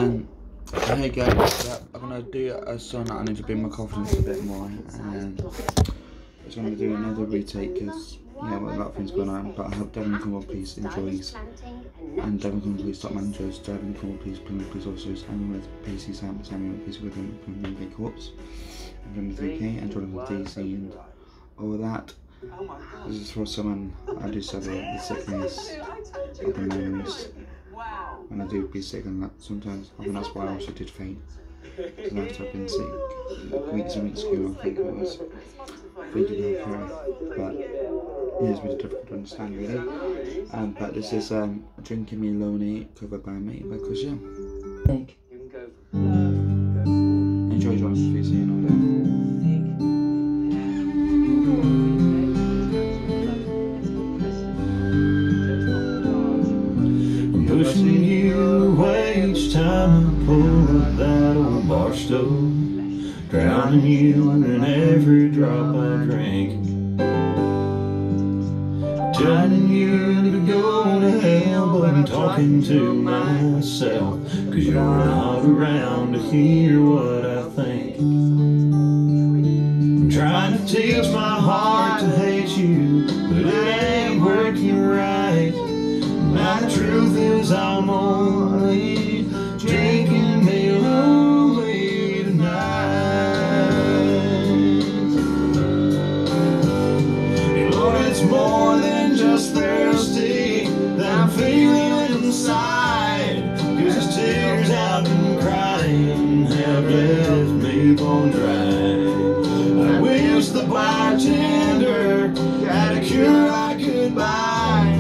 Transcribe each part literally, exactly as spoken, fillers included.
And hey guys, yeah, I'm gonna do a song that I need to build my confidence a bit more, and I'm gonna do another retake because yeah, well, a lot of things going on. But I hope Devon Cornwall Police enjoys, and Devon Cornwall Police top managers, Devon Cornwall Police Plymouth Police officers, and with P C Sam, Samuel Police Equivalent, Plymouth Bay Corps, and Plymouth U K, and Jordan with D C, and all that. This is for someone I do suffer the sickness of the memories. When I do be sick, and that sometimes I think that's why I also did faint. Because after I've been sick weeks and weeks ago, I think it was thinking of her, but it is really difficult to understand really. Um, but this is um, Drinking Me Lonely, covered by me by Chris Young. Enjoy Josh, please see you all day. Pushing you away each time I pull up that old bar stove, drowning you in every drop I drink, telling you to go to hell, but I'm talking to myself, cause you're not around to hear what I think. I'm trying to teach my heart to hate you, but it ain't working right. Now the truth is I'm only drinking me lonely tonight. Hey Lord, it's more than just thirsty that I'm feeling inside, cause these tears I've been crying have left me bone dry. I wish the bartender had a cure I could buy,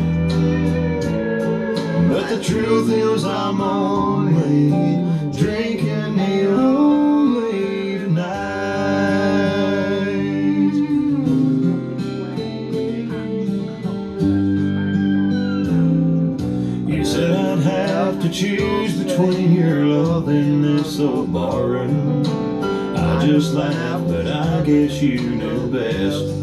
but the truth is I'm only drinking me lonely tonight. You said I'd have to choose between your love and this old barroom. I just laughed, but I guess you knew best.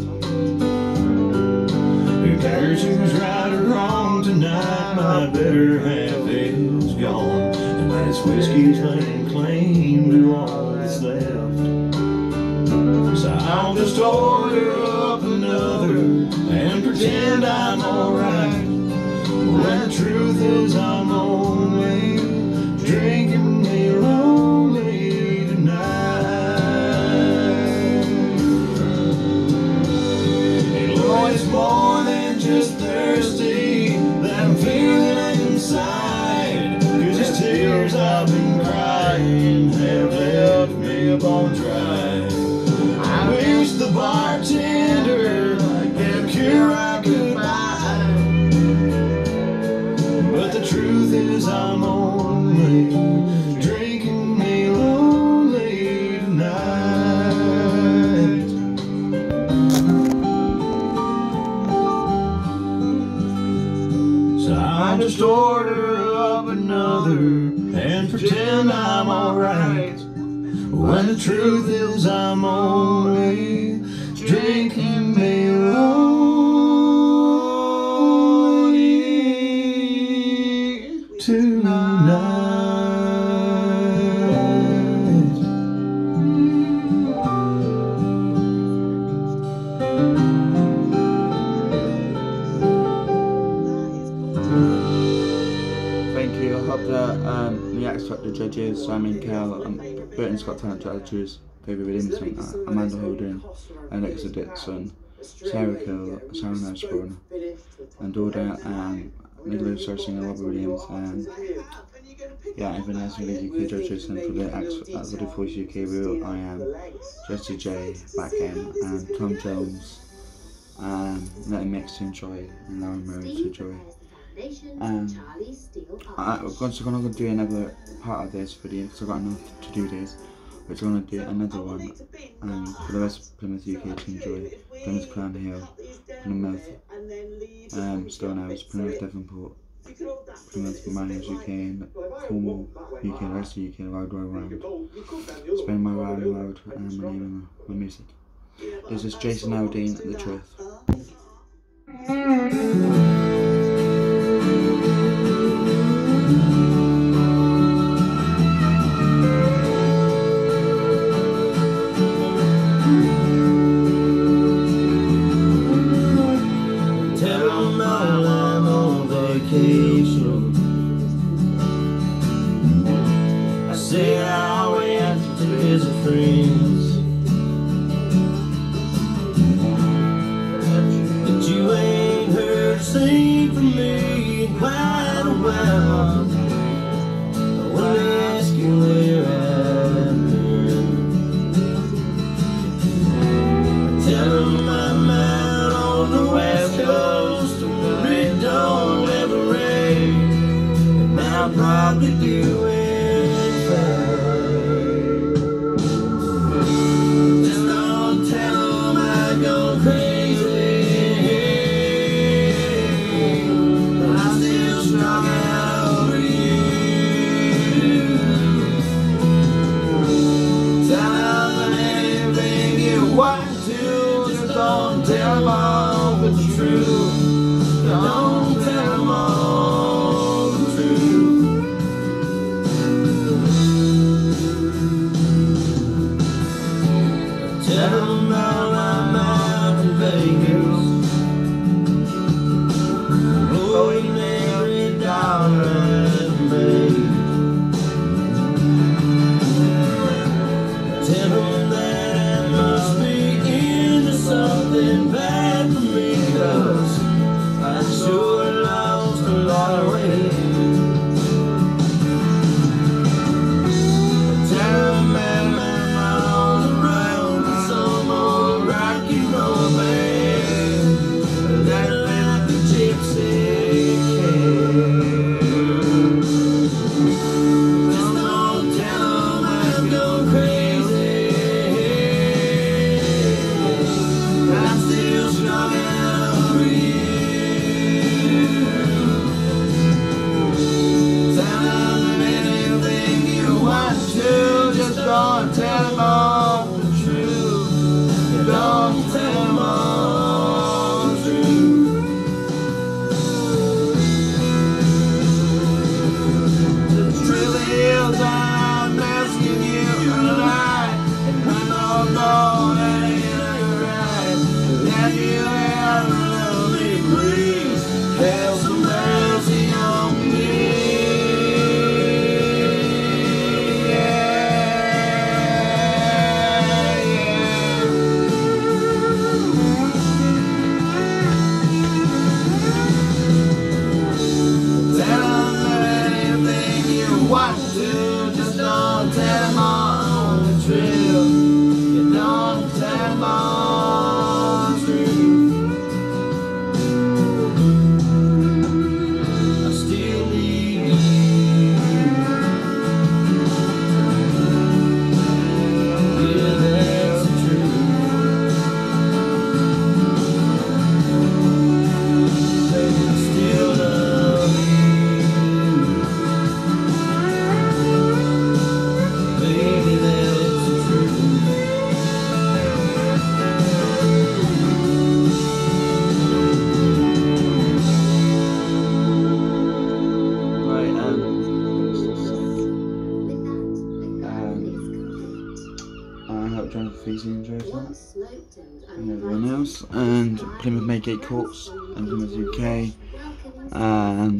Who cares who's right or wrong tonight? My better half is gone, and this whiskey's laying claim to all that's left. So I'll just order up another and pretend I'm alright, when the truth is I'm only drinking me lonely tonight. Hey Lord, it's more than just thirsty that I'm feeling inside, cause these tears I've been crying have left me bone dry. I wish the bartender had a cure I could buy, but the truth is I'm only drinking me lonely tonight. So I just order up another and pretend I'm alright, when the truth is I'm only drinking me lonely tonight. Thank you. I hope that um, the X Factor judges, Simon Cowell, um, Britain's Got Talent judges, David Williamson, uh, Amanda Holden, Alexa Dixon, Sarah Kill, Sarah Nashbourne, and Dorda, and Nicholas Searching, and Robert Williams, and yeah, everyone else for the U K judges, and for the X uh, for the Voice U K Real, I am Jesse J, back end, and Tom Jones, and Letty Mix to enjoy, and Lauren Murray to enjoy. Um, I, I'm going to do another part of this video because I've got enough to do this, but I'm going to do another one um, for the rest of Plymouth U K to enjoy. Plymouth Crown Hill, Plymouth um, Stonehouse, Plymouth Devonport, Plymouth Miners U K, and Cornwall U K, the rest of the U K, round, round, round. Spend my round, round, and my name and my music. This is Jason Aldean, The Truth. visit friends. But you ain't heard a thing from me in quite a while. When they ask you where I've been, tell them I'm out on the west coast where it don't ever rain, and I'll probably do it fine. Just don't tell them I've gone crazy, but I'm still strung out over you. Tell them anything you want to, just don't tell them all the truth. Don't tell them all the truth. Tell them about I'm out in Vegas, blowing every dollar I've made. Tell them that I must be into something bad for me, 'cause I sure lost a lot of weight. Tell them that I'm on the road with some old rock and roll band that like a gypsy cat. Just don't tell them I've gone crazy, I'm still strung out over you. Tell them anything you want to, just don't tell them all the truth. Don't tell them all the truth. The truth is I'm asking you a lie, and I know that ain't right. Have you ever loved me, please? Have some mercy on me. Yeah, yeah. Tell them anything you want to, just don't tell them all the truth. You don't tell them all the truth. I still need you. Yeah, that's the truth. Baby, I still love you. Baby, that's the truth. Right, um, um, I hope Jonathan Feasy enjoys that, and everyone else, and Plymouth Maygate Courts, and Plymouth U K, um,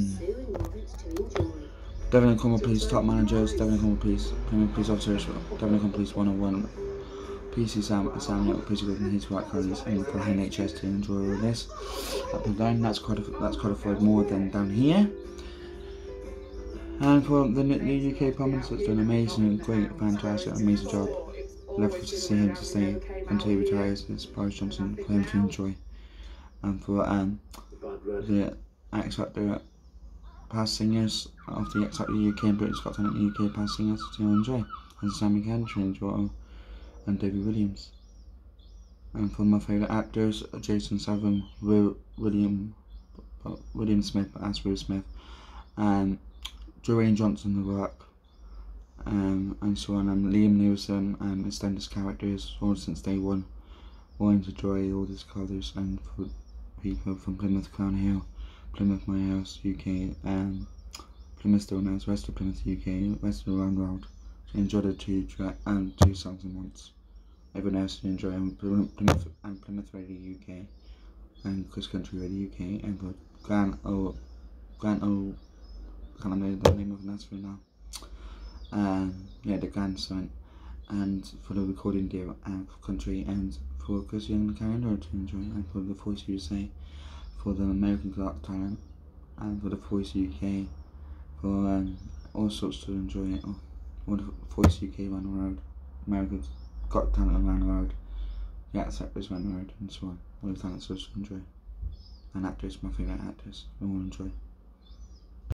Devon and Cornwall Police Top Managers, Devon and Cornwall Police, Plymouth Police Officers, Devon and Cornwall Police one oh one, P C Sam, Sam Little, P C Golden, his white colours, and for N H S to enjoy all this. Up and down, that's qualified, that's qualified more than down here. And for the, the U K Prominence, that's done amazing, great, fantastic, amazing job. Love to see him to stay until he retires. It's Boris Johnson for him to enjoy. And for um, the X Factor past singers of the X Factor U K and Britain's Got Talent U K past singers to enjoy. And Sammy Cantry, Joel, and David Williams. And for my favourite actors, Jason Statham, Will, William William Smith as Will Smith, and Dwayne Johnson, The Rock, um, and so on, and Liam Neeson and extended characters all since day one. Wanting to enjoy all these colours, and for people from Plymouth, Crown Hill, Plymouth, My House, U K, and Plymouth Stonehouse, West of Plymouth, U K, West of Round Road. Enjoy the two track and two songs in once. Everyone else to enjoy, and Plymouth and Plymouth Radio U K, and Cross Country Radio U K, and for Grant O, Grant O, can't remember the name of the answer now. Um, yeah, the grandson, and for the recording deal and for country, and for Christian Calendar to enjoy, and for the Voice U S A, for the American Got Talent, and for the Voice U K, for um, all sorts to enjoy it. All the Voice U K around the world, America's Got Talent around the world, the actors around the world, and so on. All the talents to enjoy. And actors, my favourite actors, we all enjoy.